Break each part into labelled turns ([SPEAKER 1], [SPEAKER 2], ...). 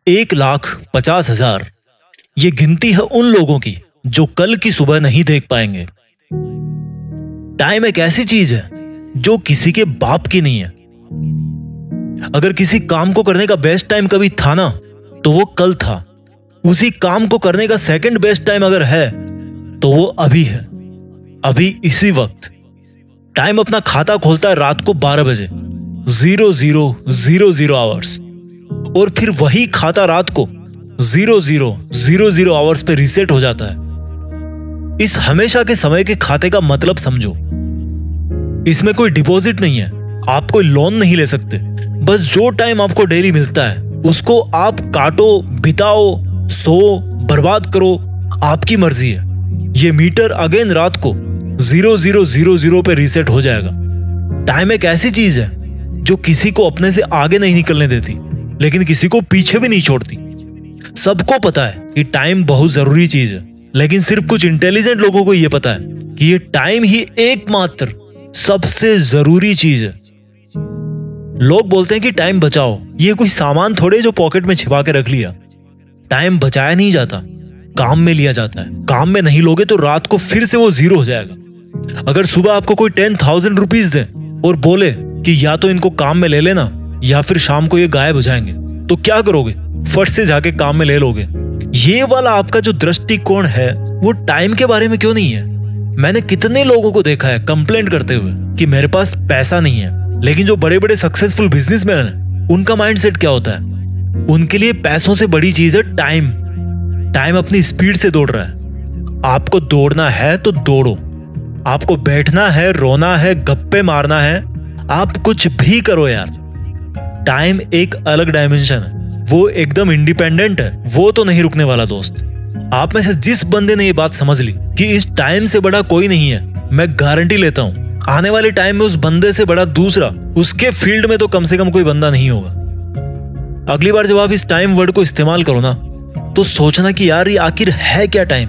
[SPEAKER 1] 1,50,000 ये गिनती है उन लोगों की जो कल की सुबह नहीं देख पाएंगे। टाइम एक ऐसी चीज है जो किसी के बाप की नहीं है। अगर किसी काम को करने का बेस्ट टाइम कभी था ना, तो वो कल था। उसी काम को करने का सेकंड बेस्ट टाइम अगर है तो वो अभी है, अभी इसी वक्त। टाइम अपना खाता खोलता है रात को 12 बजे 00:00 आवर्स, और फिर वही खाता रात को 00:00 आवर्स पे रीसेट हो जाता है। इस हमेशा के समय के खाते का मतलब समझो। इसमें कोई डिपॉजिट नहीं है, आप कोई लोन नहीं ले सकते। बस जो टाइम आपको डेली मिलता है उसको आप काटो, बिताओ, सो, बर्बाद करो, आपकी मर्जी है। ये मीटर अगेन रात को 00:00 पे रीसेट हो जाएगा। टाइम एक ऐसी चीज है जो किसी को अपने से आगे नहीं निकलने देती, लेकिन किसी को पीछे भी नहीं छोड़ती। सबको पता है कि टाइम बहुत जरूरी चीज है, लेकिन सिर्फ कुछ इंटेलिजेंट लोगों को यह पता है कि ये टाइम ही एकमात्र सबसे जरूरी चीज है। लोग बोलते हैं कि टाइम बचाओ, ये कोई सामान थोड़े जो पॉकेट में छिपा के रख लिया। टाइम बचाया नहीं जाता, काम में लिया जाता है। काम में नहीं लोगे तो रात को फिर से वो 0 हो जाएगा। अगर सुबह आपको कोई 10,000 रुपीज दे और बोले कि या तो इनको काम में ले लेना या फिर शाम को ये गायब हो जाएंगे, तो क्या करोगे? फट से जाके काम में ले लोगे। ये वाला आपका जो दृष्टिकोण है वो टाइम के बारे में क्यों नहीं है? मैंने कितने लोगों को देखा है कंप्लेंट करते हुए कि मेरे पास पैसा नहीं है, लेकिन जो बड़े बड़े सक्सेसफुल बिजनेसमैन हैं उनका माइंडसेट क्या होता है? उनके लिए पैसों से बड़ी चीज है टाइम। टाइम अपनी स्पीड से दौड़ रहा है। आपको दौड़ना है तो दौड़ो, आपको बैठना है, रोना है, गप्पे मारना है, आप कुछ भी करो यार। टाइम एक अलग डायमेंशन है, वो एकदम इंडिपेंडेंट है, वो तो नहीं रुकने वाला दोस्त। आप में से जिस बंदे ने ये बात समझ ली कि इस टाइम से बड़ा कोई नहीं है, मैं गारंटी लेता हूं आने वाले टाइम में उस बंदे से बड़ा दूसरा उसके फील्ड में तो कम से कम कोई बंदा नहीं होगा। अगली बार जब आप इस टाइम वर्ड को इस्तेमाल करो ना, तो सोचना कि यार ये आखिर है क्या time.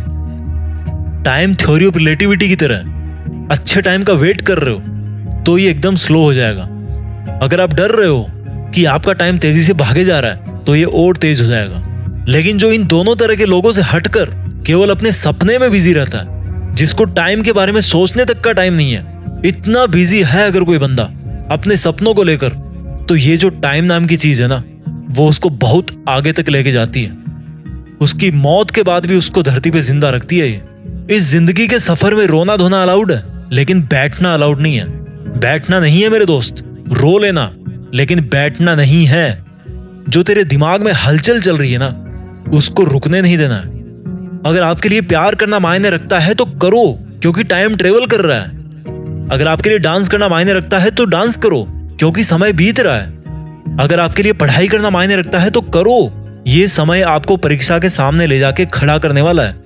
[SPEAKER 1] Time theory of relativity की तरह है। अच्छे टाइम का वेट कर रहे हो तो ये एकदम स्लो हो जाएगा। अगर आप डर रहे हो कि आपका टाइम तेजी से भागे जा रहा है तो ये और तेज हो जाएगा। लेकिन जो इन दोनों तरह के लोगों से हटकर केवल अपने सपने में बिजी रहता है, जिसको टाइम के बारे में सोचने तक का टाइम नहीं है, इतना बिजी है अगर कोई बंदा अपने सपनों को लेकर, तो ये जो टाइम नाम की चीज है ना, वो उसको बहुत आगे तक लेके जाती है। उसकी मौत के बाद भी उसको धरती पे जिंदा रखती है। ये इस जिंदगी के सफर में रोना धोना अलाउड है, लेकिन बैठना अलाउड नहीं है। बैठना नहीं है मेरे दोस्त, रो लेना, लेकिन बैठना नहीं है। जो तेरे दिमाग में हलचल चल रही है ना, उसको रुकने नहीं देना है। अगर आपके लिए प्यार करना मायने रखता है तो करो, क्योंकि टाइम ट्रेवल कर रहा है। अगर आपके लिए डांस करना मायने रखता है तो डांस करो, क्योंकि समय बीत रहा है। अगर आपके लिए पढ़ाई करना मायने रखता है तो करो, ये समय आपको परीक्षा के सामने ले जाके खड़ा करने वाला है।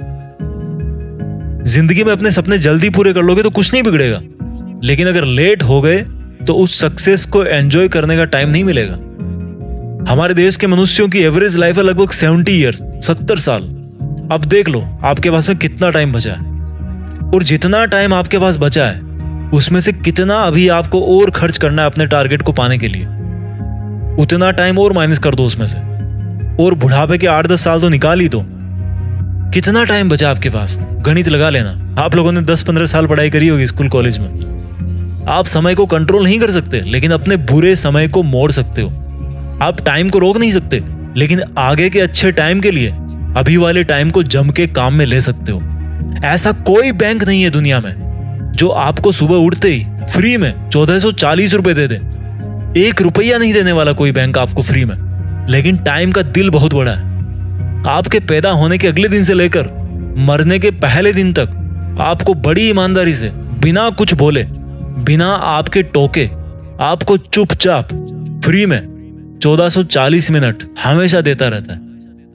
[SPEAKER 1] जिंदगी में अपने सपने जल्दी पूरे कर लोगे तो कुछ नहीं बिगड़ेगा, लेकिन अगर लेट हो गए तो उस सक्सेस को एंजॉय करने का टाइम नहीं मिलेगा। हमारे देश के मनुष्यों की एवरेज लाइफ है लगभग 70 ईयर्स, 70 साल। अब देख लो आपके पास में कितना टाइम बचा है, और जितना टाइम आपके पास बचा है उसमें से कितना अभी आपको और खर्च करना है अपने टारगेट को पाने के लिए। उतना टाइम और माइनस कर दो उसमें से, और बुढ़ापे के 8-10 साल तो निकाल ही दो। कितना टाइम बचा आपके पास? गणित लगा लेना। आप लोगों ने 10-15 साल पढ़ाई करी होगी स्कूल कॉलेज में। आप समय को कंट्रोल नहीं कर सकते, लेकिन अपने बुरे समय को मोड़ सकते हो। आप टाइम को रोक नहीं सकते, लेकिन आगे के अच्छे टाइम के लिए अभी वाले टाइम को जम के काम में ले सकते हो। ऐसा कोई बैंक नहीं है दुनिया में जो आपको सुबह उठते ही फ्री में 1440 रुपए दे दे। 1 रुपया नहीं देने वाला कोई बैंक आपको फ्री में। लेकिन टाइम का दिल बहुत बड़ा है। आपके पैदा होने के अगले दिन से लेकर मरने के पहले दिन तक आपको बड़ी ईमानदारी से, बिना कुछ बोले, बिना आपके टोके, आपको चुपचाप फ्री में 1440 मिनट हमेशा देता रहता है।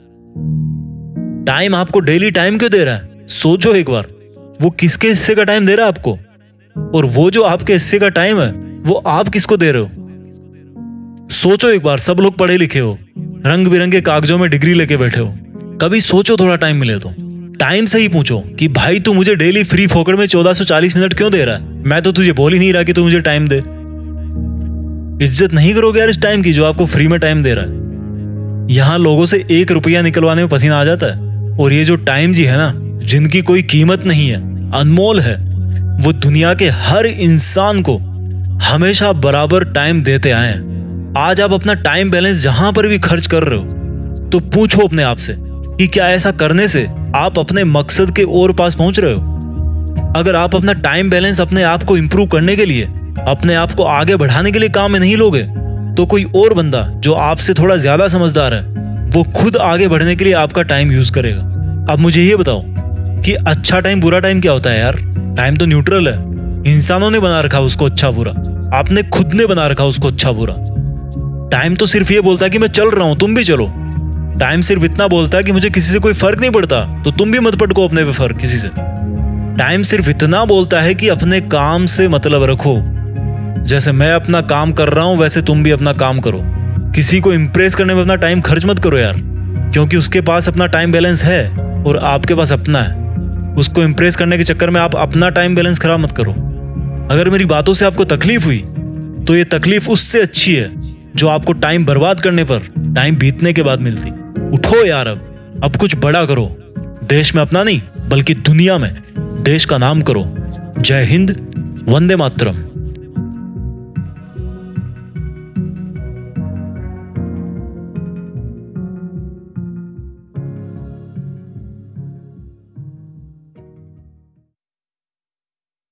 [SPEAKER 1] टाइम आपको डेली टाइम क्यों दे रहा है? सोचो एक बार, वो किसके हिस्से का टाइम दे रहा है आपको, और वो जो आपके हिस्से का टाइम है वो आप किसको दे रहे हो? सोचो एक बार। सब लोग पढ़े लिखे हो, रंग बिरंगे कागजों में डिग्री लेके बैठे हो। कभी सोचो थोड़ा टाइम मिले तो टाइम से ही पूछो कि भाई तू मुझे डेली फ्री फोकट में 1440 मिनट क्यों दे रहा है? मैं तो तुझे बोल ही नहीं रहा कि तू मुझे टाइम दे। इज्जत नहीं करोगे यार इस टाइम की जो आपको फ्री में टाइम दे रहा है। यहाँ लोगों से 1 रुपया निकलवाने में पसीना आ जाता है। और ये जो टाइम जी है ना, जिनकी कोई कीमत नहीं है, अनमोल है, वो दुनिया के हर इंसान को हमेशा बराबर टाइम देते आए हैं। आज आप अपना टाइम बैलेंस जहां पर भी खर्च कर रहे हो तो पूछो अपने आप से कि क्या ऐसा करने से आप अपने मकसद के और पास पहुंच रहे हो। अगर आप अपना टाइम बैलेंस अपने आप को इंप्रूव करने के लिए, अपने आप को आगे बढ़ाने के लिए काम में नहीं लोगे, तो कोई और बंदा जो आपसे थोड़ा ज्यादा समझदार है, वो खुद आगे बढ़ने के लिए आपका टाइम यूज करेगा। अब मुझे ये बताओ कि अच्छा टाइम बुरा टाइम क्या होता है यार? टाइम तो न्यूट्रल है। इंसानों ने बना रखा उसको अच्छा बुरा, आपने खुद ने बना रखा उसको अच्छा बुरा। टाइम तो सिर्फ ये बोलता है कि मैं चल रहा हूं, तुम भी चलो। टाइम सिर्फ इतना बोलता है कि मुझे किसी से कोई फर्क नहीं पड़ता, तो तुम भी मत पटको अपने पे फर्क किसी से। टाइम सिर्फ इतना बोलता है कि अपने काम से मतलब रखो। जैसे मैं अपना काम कर रहा हूं वैसे तुम भी अपना काम करो। किसी को इंप्रेस करने में अपना टाइम खर्च मत करो यार, क्योंकि उसके पास अपना टाइम बैलेंस है और आपके पास अपना है। उसको इंप्रेस करने के चक्कर में आप अपना टाइम बैलेंस खराब मत करो। अगर मेरी बातों से आपको तकलीफ हुई तो ये तकलीफ उससे अच्छी है जो आपको टाइम बर्बाद करने पर टाइम बीतने के बाद मिलती। उठो यार, अब कुछ बड़ा करो। देश में अपना नहीं बल्कि दुनिया में देश का नाम करो। जय हिंद, वंदे मातरम।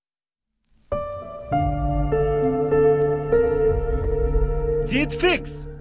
[SPEAKER 2] जीत फिक्स।